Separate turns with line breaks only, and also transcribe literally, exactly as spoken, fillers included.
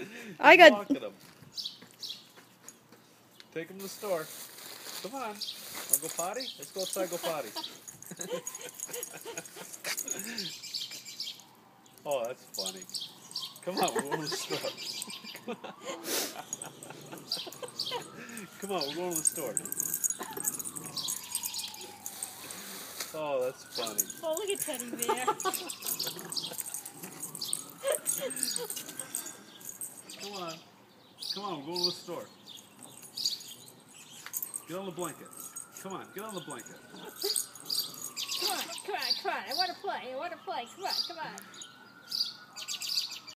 I got.
Walking him. Take him to the store. Come on. Wanna go potty? Let's go outside and go potty. Oh, that's funny. Come on, we're going to the store. Come on, we're going to the store. Oh, that's funny.
Oh, look at Teddy Bear.
Come on. Come on, we're going to the store. Get on the blanket. Come on, get on the blanket.
Come on, come on, come on. I want to play. I want to play. Come on, come on.